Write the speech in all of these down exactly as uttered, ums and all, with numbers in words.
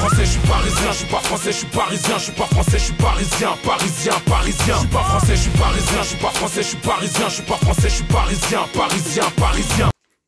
français, je suis parisien, je suis pas français, je suis parisien, je suis pas français, je suis parisien, parisien, parisien. Je suis pas français, je suis parisien, je suis pas français, je suis parisien, je suis pas français, je suis parisien, parisien, parisien.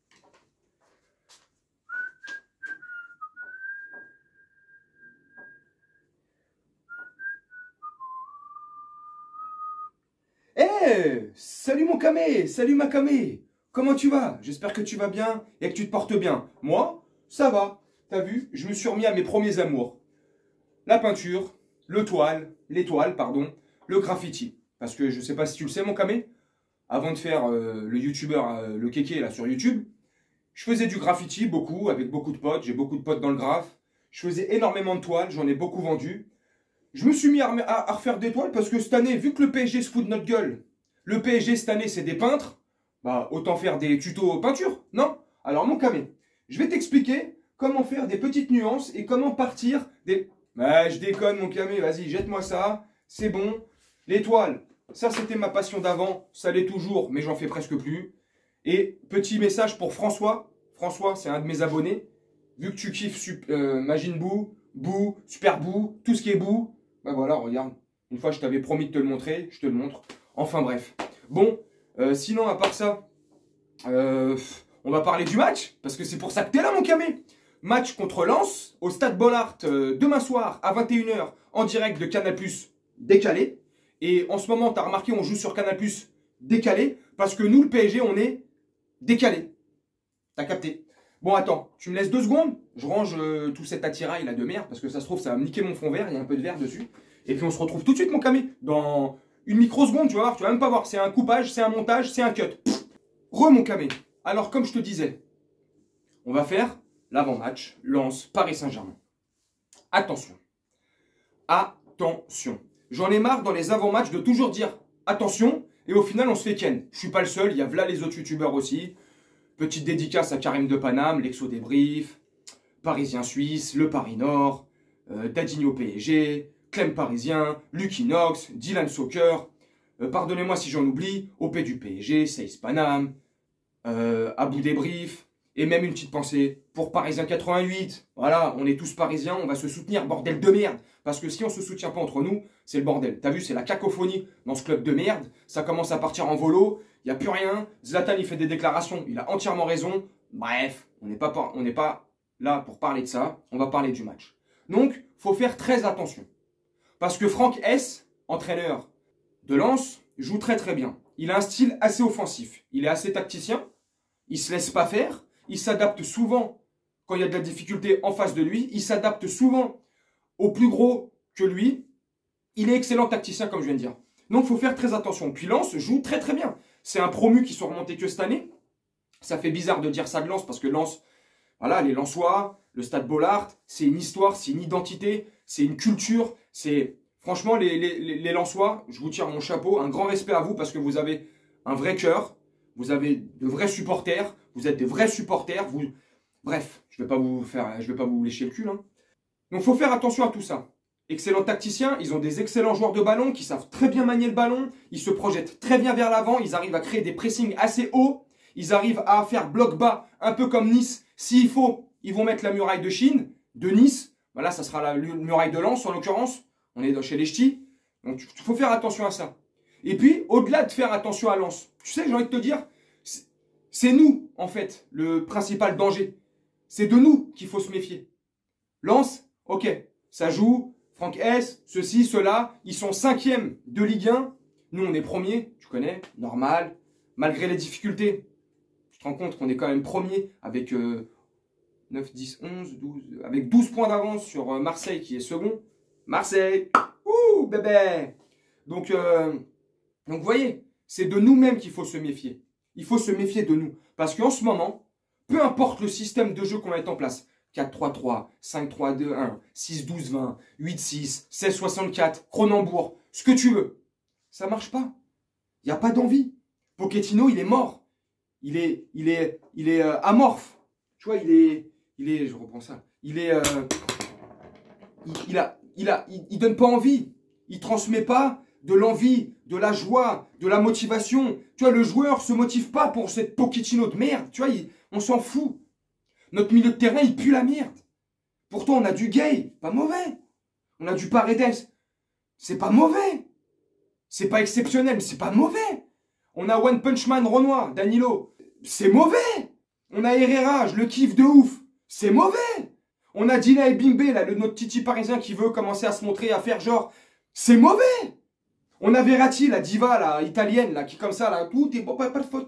Eh hey, salut mon camé, salut ma camé. Comment tu vas? J'espère que tu vas bien et que tu te portes bien. Moi, ça va. T'as vu, je me suis remis à mes premiers amours. La peinture, le toile, l'étoile, pardon, le graffiti. Parce que je sais pas si tu le sais mon camé, avant de faire euh, le youtubeur, euh, le kéké là sur YouTube, je faisais du graffiti beaucoup, avec beaucoup de potes. J'ai beaucoup de potes dans le graphe. Je faisais énormément de toiles, j'en ai beaucoup vendu. Je me suis mis à, à, à refaire des toiles parce que cette année, vu que le P S G se fout de notre gueule, le P S G cette année c'est des peintres, bah autant faire des tutos peinture, non? Alors mon camé, je vais t'expliquer comment faire des petites nuances et comment partir des... Bah je déconne mon camé, vas-y jette-moi ça, c'est bon. Les toiles, ça c'était ma passion d'avant, ça l'est toujours, mais j'en fais presque plus. Et petit message pour François, François c'est un de mes abonnés, vu que tu kiffes euh, Magine Boo, Boo, Super Boo, tout ce qui est Boo, bah voilà, regarde. Une fois, je t'avais promis de te le montrer, je te le montre. Enfin, bref. Bon, euh, sinon, à part ça, euh, on va parler du match, parce que c'est pour ça que t'es là, mon camé. Match contre Lens, au Stade Bollaert, euh, demain soir, à vingt et une heures, en direct de Canal plus, décalé. Et en ce moment, t'as remarqué, on joue sur Canal plus, décalé, parce que nous, le P S G, on est décalé. T'as capté? Bon, attends, tu me laisses deux secondes. Je range euh, tout cet attirail là de merde parce que ça se trouve, ça va me niquer mon fond vert. Il y a un peu de verre dessus. Et puis on se retrouve tout de suite, mon camé, dans une microseconde. Tu vas voir, tu vas même pas voir. C'est un coupage, c'est un montage, c'est un cut. Pff, re, mon camé. Alors, comme je te disais, on va faire l'avant-match Lens Paris Saint-Germain. Attention. Attention. J'en ai marre dans les avant-matchs de toujours dire attention et au final, on se fait ken. Je suis pas le seul. Il y a là les autres youtubeurs aussi. Petite dédicace à Karim de Paname, l'Exo Débrief, Parisien Suisse, Le Paris Nord, euh, Dadinho P S G, Clem Parisien, Lucky Knox, Dylan Soccer, euh, pardonnez-moi si j'en oublie, O P du P S G, Seiss Paname, euh, Abou Débrief, et même une petite pensée pour Parisien quatre-vingt-huit. Voilà, on est tous parisiens, on va se soutenir, bordel de merde. Parce que si on se soutient pas entre nous, c'est le bordel. T'as vu, c'est la cacophonie dans ce club de merde. Ça commence à partir en volo. Il n'y a plus rien. Zlatan, il fait des déclarations. Il a entièrement raison. Bref, on n'est pas, on n'est pas là pour parler de ça. On va parler du match. Donc, faut faire très attention. Parce que Franck S, entraîneur de Lens, joue très très bien. Il a un style assez offensif. Il est assez tacticien. Il se laisse pas faire. Il s'adapte souvent quand il y a de la difficulté en face de lui. Il s'adapte souvent au plus gros que lui. Il est excellent tacticien, comme je viens de dire. Donc, il faut faire très attention. Puis Lens joue très très bien. C'est un promu qui sont remontés que cette année. Ça fait bizarre de dire ça de Lens parce que Lens, voilà, les Lensois, le Stade Bollaert, c'est une histoire, c'est une identité, c'est une culture. C'est franchement, les, les, les Lensois, je vous tire mon chapeau, un grand respect à vous parce que vous avez un vrai cœur, vous avez de vrais supporters, vous êtes des vrais supporters. Vous... Bref, je ne vais pas vous faire, je vais pas vous lécher le cul. Hein. Donc, il faut faire attention à tout ça. Excellents tacticiens, ils ont des excellents joueurs de ballon qui savent très bien manier le ballon, ils se projettent très bien vers l'avant, ils arrivent à créer des pressings assez hauts, ils arrivent à faire bloc bas, un peu comme Nice. S'il faut, ils vont mettre la muraille de Chine, de Nice, voilà, ça sera la muraille de Lens en l'occurrence, on est chez les ch'tis, donc il faut faire attention à ça. Et puis, au-delà de faire attention à Lens, tu sais, j'ai envie de te dire, c'est nous, en fait, le principal danger. C'est de nous qu'il faut se méfier. Lens, ok, ça joue... Franck S, ceci, cela, ils sont cinquièmes de Ligue un. Nous, on est premiers, tu connais, normal. Malgré les difficultés, tu te rends compte qu'on est quand même premier avec euh, neuf, dix, onze, douze, avec douze points d'avance sur euh, Marseille qui est second. Marseille, ouh, bébé. Donc, euh, donc, vous voyez, c'est de nous-mêmes qu'il faut se méfier. Il faut se méfier de nous. Parce qu'en ce moment, peu importe le système de jeu qu'on va mettre en place, quatre trois trois, cinq trois deux un, six douze vingt, huit six, seize soixante-quatre, Cronenbourg, ce que tu veux. Ça marche pas. Il n'y a pas d'envie. Pochettino, il est mort. Il est, il est, il est euh, amorphe. Tu vois, il est, il est, je reprends ça. Il est, euh, il, il a, il a, il, il donne pas envie. Il transmet pas de l'envie, de la joie, de la motivation. Tu vois, le joueur se motive pas pour cette Pochettino de merde. Tu vois, il, on s'en fout. Notre milieu de terrain, il pue la merde. Pourtant, on a du Gay, pas mauvais. On a du Paredes, c'est pas mauvais. C'est pas exceptionnel, mais c'est pas mauvais. On a One Punch Man Renoir, Danilo, c'est mauvais. On a Herrera, je le kiffe de ouf, c'est mauvais. On a Dina et Bimbe, là, le, notre titi parisien qui veut commencer à se montrer, à faire genre, c'est mauvais. On a Verratti, la diva, là, italienne, là, qui comme ça, là, tout est bon, pas, pas de faute,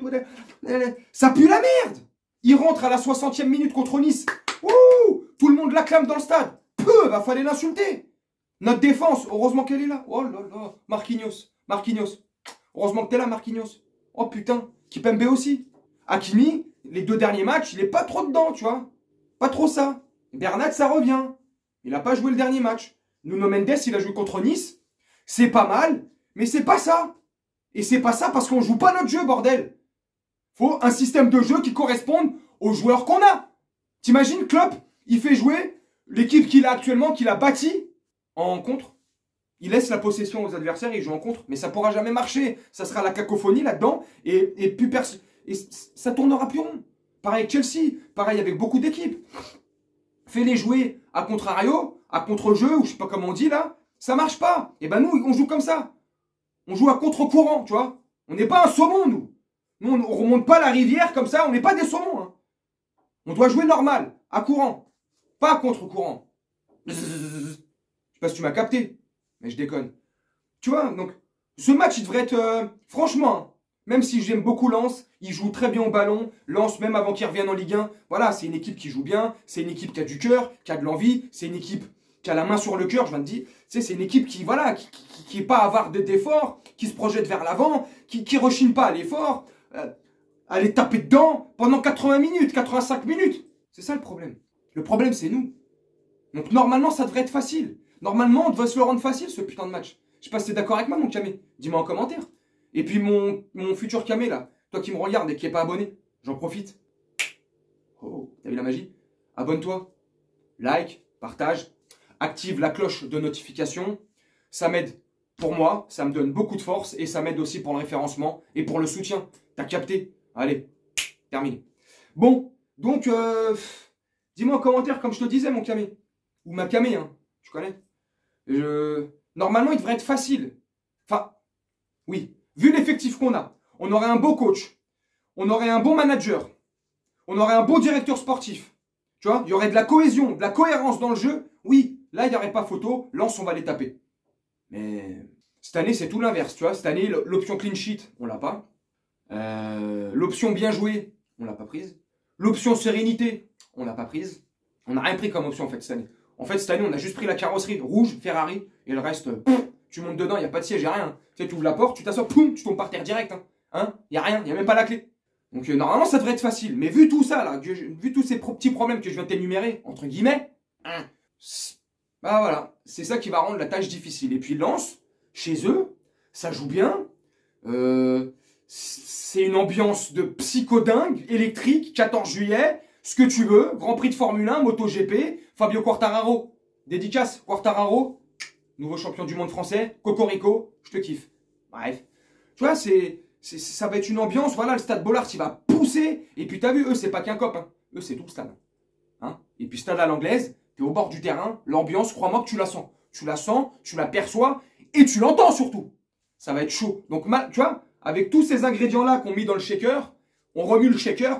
ça pue la merde. Il rentre à la soixantième minute contre Nice. Ouh, tout le monde l'acclame dans le stade. Peu, va falloir l'insulter. Notre défense, heureusement qu'elle est là. Oh là là, Marquinhos, Marquinhos. Heureusement que t'es là, Marquinhos. Oh putain, Kipembe aussi. Hakimi, les deux derniers matchs, il est pas trop dedans, tu vois. Pas trop ça. Bernat, ça revient. Il a pas joué le dernier match. Nuno Mendes, il a joué contre Nice. C'est pas mal, mais c'est pas ça. Et c'est pas ça parce qu'on joue pas notre jeu, bordel. Faut un système de jeu qui corresponde aux joueurs qu'on a. T'imagines, Klopp, il fait jouer l'équipe qu'il a actuellement, qu'il a bâtie en contre. Il laisse la possession aux adversaires et il joue en contre. Mais ça pourra jamais marcher. Ça sera la cacophonie là-dedans et, et, plus pers et ça tournera plus rond. Pareil avec Chelsea, pareil avec beaucoup d'équipes. Fais-les jouer à contrario, à contre-jeu, ou je sais pas comment on dit là. Ça marche pas. Et ben nous, on joue comme ça. On joue à contre-courant, tu vois. On n'est pas un saumon, nous. Nous, on ne remonte pas la rivière comme ça. On n'est pas des saumons. Hein. On doit jouer normal, à courant. Pas à contre-courant. Je sais pas si tu m'as capté. Mais je déconne. Tu vois, donc, ce match, il devrait être... Euh, franchement, même si j'aime beaucoup Lens, il joue très bien au ballon. Lens, même avant qu'il revienne en Ligue un, voilà, c'est une équipe qui joue bien. C'est une équipe qui a du cœur, qui a de l'envie. C'est une équipe qui a la main sur le cœur, je viens de dire. Tu sais, c'est une équipe qui, voilà, qui, qui, qui est pas avare d'efforts, qui se projette vers l'avant, qui, qui rechigne pas à l'effort. Euh, aller taper dedans pendant quatre-vingts minutes, quatre-vingt-cinq minutes. C'est ça le problème. Le problème, c'est nous. Donc, normalement, ça devrait être facile. Normalement, on devrait se le rendre facile, ce putain de match. Je sais pas si t'es d'accord avec moi, mon camé. Dis-moi en commentaire. Et puis, mon, mon futur camé, là, toi qui me regardes et qui est pas abonné, j'en profite. Oh, t'as vu la magie? Abonne-toi. Like, partage, active la cloche de notification. Ça m'aide pour moi, ça me donne beaucoup de force et ça m'aide aussi pour le référencement et pour le soutien. T'as capté? Allez, terminé. Bon, donc, euh, dis-moi en commentaire, comme je te disais, mon camé. Ou ma camé, hein, tu connais. Je... Normalement, il devrait être facile. Enfin, oui, vu l'effectif qu'on a, on aurait un beau coach, on aurait un bon manager, on aurait un beau directeur sportif. Tu vois, il y aurait de la cohésion, de la cohérence dans le jeu. Oui, là, il n'y aurait pas photo. Lens, on va les taper. Mais cette année, c'est tout l'inverse. Tu vois, cette année, l'option clean sheet, on l'a pas. Euh, L'option bien joué, on l'a pas prise. L'option sérénité, on l'a pas prise. On n'a rien pris comme option, en fait, cette année. En fait, cette année, on a juste pris la carrosserie rouge, Ferrari, et le reste, pff, tu montes dedans, il n'y a pas de siège, il n'y a rien. Tu sais, tu ouvres la porte, tu t'assois, poum, tu tombes par terre direct. Hein, hein, il n'y a rien, il n'y a même pas la clé. Donc, euh, normalement, ça devrait être facile. Mais vu tout ça, là, que je, vu tous ces petits problèmes que je viens de t'énumérer, entre guillemets, hein, bah voilà, c'est ça qui va rendre la tâche difficile. Et puis, Lens, chez eux, ça joue bien. Euh, c'est une ambiance de psychodingue, électrique, quatorze juillet, ce que tu veux, Grand Prix de Formule un, MotoGP, Fabio Quartararo, dédicace, Quartararo, nouveau champion du monde français, Cocorico, je te kiffe. Bref, tu vois, c'est, c'est, ça va être une ambiance, voilà, le stade Bollard, il va pousser, et puis t'as vu, eux, c'est pas qu'un cop, hein. Eux, c'est tout le stade. Hein, et puis stade à l'anglaise, t'es au bord du terrain, l'ambiance, crois-moi que tu la sens. Tu la sens, tu la perçois, et tu l'entends surtout. Ça va être chaud. Donc, tu vois, avec tous ces ingrédients-là qu'on met dans le shaker, on remue le shaker,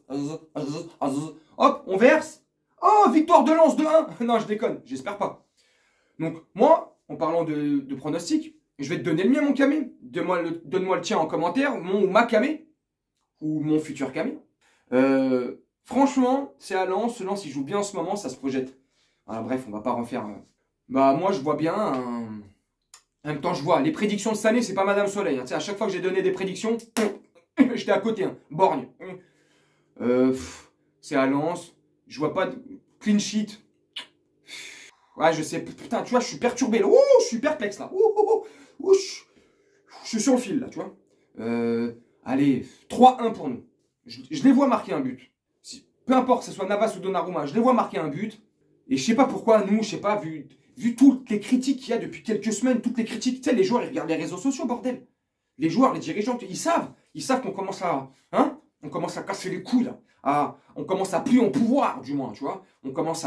hop, on verse. Oh, victoire de Lens de un. Non, je déconne, j'espère pas. Donc, moi, en parlant de, de pronostic, je vais te donner le mien, mon camé. Donne-moi le, donne-moi le tien en commentaire, mon ou ma camé, ou mon futur camé. Euh, franchement, c'est à Lens. Lens, il joue bien en ce moment, ça se projette. Voilà, bref, on va pas refaire. Euh... Bah, moi, je vois bien. Un... En même temps, je vois. Les prédictions de cette année, c'est pas Madame Soleil. Hein. Tu sais, à chaque fois que j'ai donné des prédictions, j'étais à côté. Hein. Borgne. Euh, c'est à Lens. Je vois pas de clean sheet. Ouais, je sais. Putain, tu vois, je suis perturbé là. Ouh, je suis perplexe là. Ouh, ouh, ouh, je, je suis sur le fil là, tu vois. Euh, allez, trois un pour nous. Je, je les vois marquer un but. Si, peu importe que ce soit Navas ou Donnarumma, je les vois marquer un but. Et je sais pas pourquoi, nous, je sais pas, vu, vu toutes les critiques qu'il y a depuis quelques semaines, toutes les critiques, tu sais, les joueurs, ils regardent les réseaux sociaux, bordel. Les joueurs, les dirigeants, ils savent. Ils savent qu'on commence à, hein, on commence à casser les couilles, là. À, on commence à plier en pouvoir, du moins, tu vois. On commence à,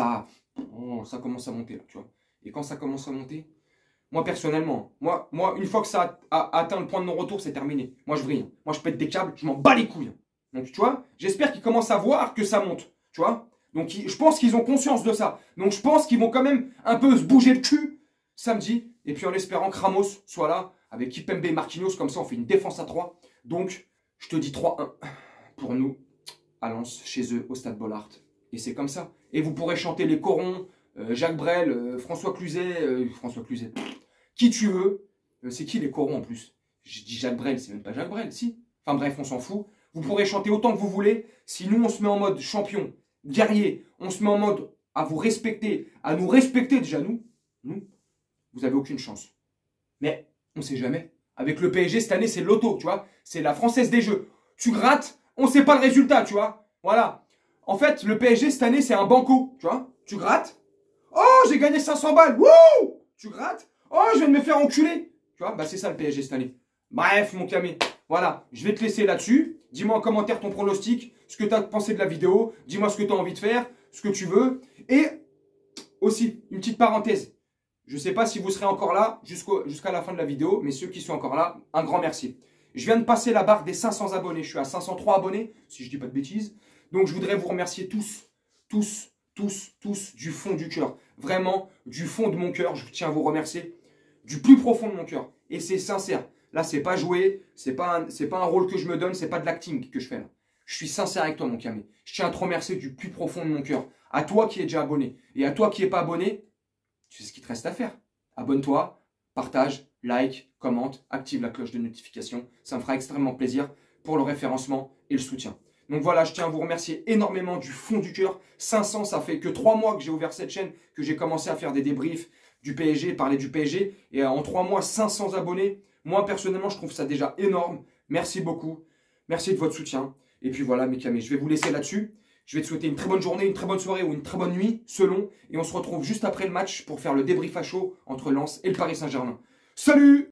oh, ça commence à monter là, tu vois. Et quand ça commence à monter, moi personnellement, moi, moi une fois que ça a, a atteint le point de non-retour, c'est terminé. Moi je vrille. Moi je pète des câbles, je m'en bats les couilles. Donc tu vois, j'espère qu'ils commencent à voir que ça monte. Tu vois. Donc je pense qu'ils ont conscience de ça. Donc je pense qu'ils vont quand même un peu se bouger le cul samedi. Et puis en espérant que Ramos soit là avec Kimpembe et Marquinhos. Comme ça on fait une défense à trois. Donc je te dis trois un pour nous à Lens, chez eux, au Stade Bollaert. Et c'est comme ça. Et vous pourrez chanter les corons, euh, Jacques Brel, euh, François Cluzet, euh, François Cluzet, qui tu veux. Euh, c'est qui les corons en plus? Je dis Jacques Brel, c'est même pas Jacques Brel, si. Enfin bref, on s'en fout. Vous pourrez chanter autant que vous voulez. Si nous, on se met en mode champion, guerrier, on se met en mode à vous respecter, à nous respecter déjà, nous, nous, vous avez aucune chance. Mais on sait jamais. Avec le P S G, cette année, c'est l'auto, tu vois. C'est la française des jeux. Tu grattes, on sait pas le résultat, tu vois. Voilà. En fait, le P S G, cette année, c'est un banco, tu vois. Tu grattes. Oh, j'ai gagné cinq cents balles. Wouh! Tu grattes. Oh, je viens de me faire enculer. Tu vois, bah c'est ça le P S G cette année. Bref, mon camé. Voilà, je vais te laisser là-dessus. Dis-moi en commentaire ton pronostic, ce que tu as pensé de la vidéo. Dis-moi ce que tu as envie de faire, ce que tu veux. Et aussi, une petite parenthèse. Je ne sais pas si vous serez encore là jusqu'à la fin de la vidéo, mais ceux qui sont encore là, un grand merci. Je viens de passer la barre des cinq cents abonnés. Je suis à cinq cent trois abonnés, si je ne dis pas de bêtises. Donc, je voudrais vous remercier tous, tous, tous, tous, du fond du cœur. Vraiment, du fond de mon cœur, je tiens à vous remercier. Du plus profond de mon cœur. Et c'est sincère. Là, c'est pas joué, c'est pas, un, c'est pas un rôle que je me donne, c'est pas de l'acting que je fais là. Je suis sincère avec toi, mon camé. Je tiens à te remercier du plus profond de mon cœur. À toi qui es déjà abonné. Et à toi qui n'es pas abonné, tu sais ce qu'il te reste à faire. Abonne-toi, partage, like, commente, active la cloche de notification. Ça me fera extrêmement plaisir pour le référencement et le soutien. Donc voilà, je tiens à vous remercier énormément du fond du cœur. cinq cents, ça fait que trois mois que j'ai ouvert cette chaîne, que j'ai commencé à faire des débriefs du P S G, parler du P S G. Et en trois mois, cinq cents abonnés. Moi, personnellement, je trouve ça déjà énorme. Merci beaucoup. Merci de votre soutien. Et puis voilà, mes camés, je vais vous laisser là-dessus. Je vais te souhaiter une très bonne journée, une très bonne soirée ou une très bonne nuit, selon. Et on se retrouve juste après le match pour faire le débrief à chaud entre Lens et le Paris Saint-Germain. Salut!